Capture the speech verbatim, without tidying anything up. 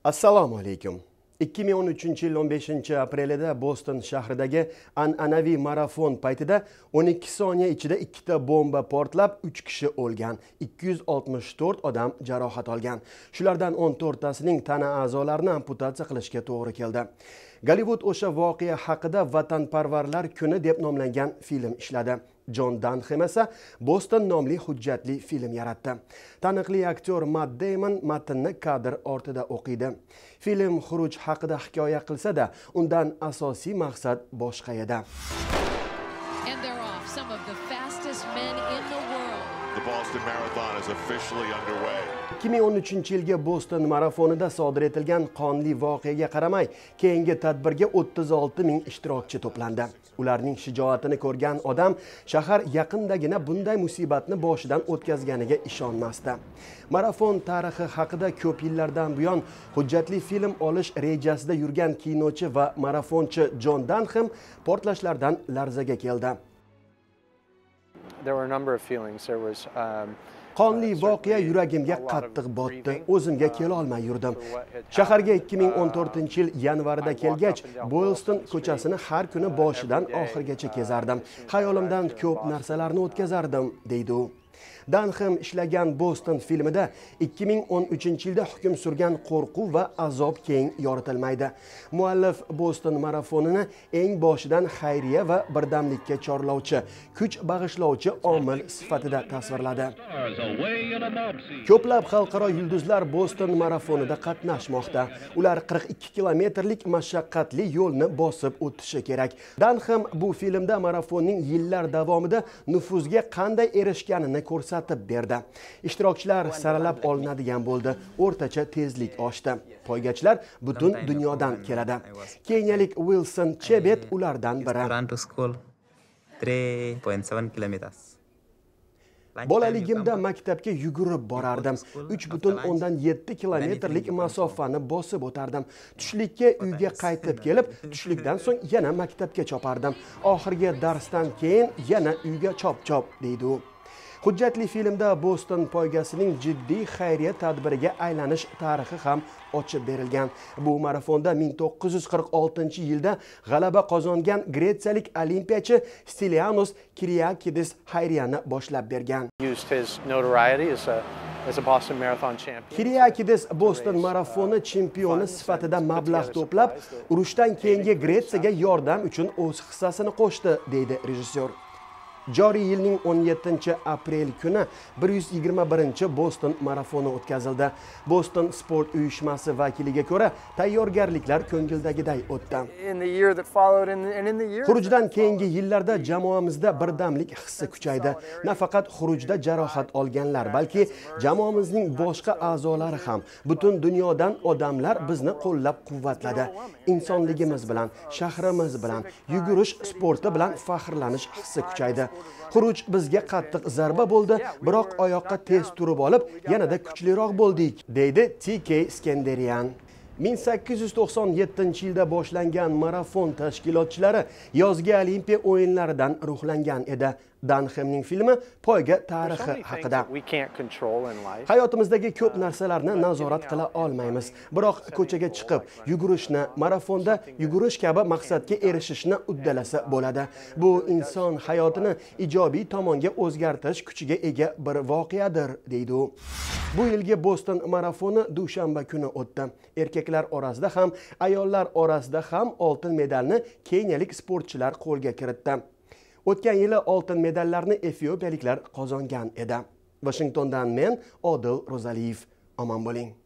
Assalomu alaykum. ikki ming o'n uchinchi yil o'n beshinchi aprelida Boston shahridagi an'anaviy marafon paytida o'n ikki soniya ichida ikkita bomba portlab, uch kishi o'lgan, ikki yuz oltmish to'rt odam jarohat olgan. Shulardan o'n to'rttasining tana a'zolarini amputatsiya qilishga to'g'ri keldi. Gollivud o'sha voqea haqida Vatanparvarlar kuni deb nomlangan film ishladi. Jon Danxem esa Boston nomli hujjatli film yaratdi. Taniqli aktyor Matt Damon matnni kadr ortida o'qiydi. Film xuruj haqida hikoya qilsa-da, undan asosiy maqsad boshqa edi. And they're off, some of the fastest men in the world. The Boston Marathon is officially underway. ikki ming o'n uchinchi yilgi Boston marafonida sodir etilgan qonli voqeaga qaramay, keyingi tadbirga o'ttiz olti ming ishtirokchi to'plandi. Ularning shijoatini ko'rgan odam shahar yaqindagina bunday musibatni boshidan o'tkazganiga ishonmasdi. Marafon tarixi haqida ko'p yillardan buyon hujjatli film olish rejasida yurgan kinochi va marafonchi Jon Danxem portlashlardan larzaga keldi. There were a number of feelings. There was um, Qonli voqea yuragimga qattiq botdi. O'zimga kela olmay yurdim. Shaharga ikki ming o'n to'rtinchi yil yanvarida kelgach, Boylston ko'chasini har kuni boshidan oxirigacha kezardim. Xayolimdan ko'p narsalarni o'tkazardim, deydi u. Danxem ishlagan Boston filmida ikki ming o'n uchinchi yilda hukm surgan qo'rquv va azob keng yoritilmaydi. Muallif Boston marafonini eng boshidan xayriya va birdamlikka chorlovchi, kuch bag'ishlovchi omil sifatida tasvirladi. Ko'plab xalqaro yulduzlar Boston marafonida qatnashmoqda. Ular qirq ikki kilometrlik mashaqqatli yo'lni bosib o'tishi kerak. Danxem bu filmda marafonning yillar davomida nufuzga qanday erishganini ko'rsatib berdi. Ishtirokchilar saralab olinadigan bo'ldi. O'rtacha tezlik oshdi. Poygachilar butun dunyodan keladi. Keniyalik Wilson Chebet ulardan biri. Bolaligimda maktabga yugurib borardim. uch butun o'ndan yetti kilometrlik masofani bosib o'tardim. Tushlikka uyga qaytib kelib, tushlikdan so'ng yana maktabga chopardim. Oxirgi darsdan keyin yana uyga chop-chop, deydi u. Hujjatli filmda Boston poygasining jiddiy xayriya tadbiriga aylanish tarixi ham ochib berilgan. Bu marafonda ming to'qqiz yuz qirq oltinchi yilda g'alaba qozongan gretsiyalik olimpiyachi Stilianos Kyriakidis xayriyani boshlab bergan. Kyriakidis Boston marafoni chempioni sifatida mablag' to'plab, urushdan keyingi Gretsiyaga yordam uchun o'z hissasini qo'shdi, deydi rejissyor. Joriy yilning o'n yettinchi aprel kuni bir yuz yigirma birinchi Boston marafoni o'tkazildi. Boston sport uyushmasi vakiliga ko'ra, tayyorgarliklar ko'ngildagiday o'tdi. Xurujdan keyingi yillarda jamoamizda birdamlik hissi kuchaydi. Nafaqat xurujda jarohat olganlar, balki jamoamizning boshqa a'zolari ham, butun dunyodan odamlar bizni qo'llab-quvvatladi. Insonligimiz bilan, shahrimiz bilan, yugurish sporti bilan faxrlanish hissi kuchaydi. Xuruj bizga qattiq zarba bo'ldi, biroq oyoqqa tez turib olib, yanada kuchliroq bo'ldik, deydi T K Skenderian. ming sakkiz yuz to'qson yettinchi yilda boshlangan marafon tashkilotchilari yozgi Olimpiya o'yinlaridan ruhlangan edi. Danxemning filmi poyga tarixi haqida. Hayotimizdagi ko'p narsalarni nazorat qila olmaymiz, biroq ko'chaga chiqib, yugurishni, marafonda yugurish kabi maqsadga erishishni uddalasa bo'ladi. Bu inson hayotini ijobiy tomonga o'zgartirish kuchiga ega bir voqeadir, deydi u. Bu yilgi Boston marafoni dushanba kuni o'tdi. Erkaklar orasida ham, ayollar orasida ham oltin medalni keniyalik sportchilar qo'lga kiritdi. O'tgan yili oltin medallarni efiopiyaliklar qozongan edi. Washingtondan men Odil Ro'zaliyev. Omon bo'ling.